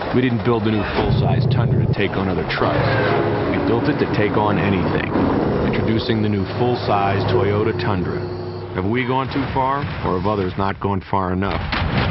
We didn't build the new full-size Tundra to take on other trucks. We built it to take on anything. Introducing the new full-size Toyota Tundra. Have we gone too far, or have others not gone far enough?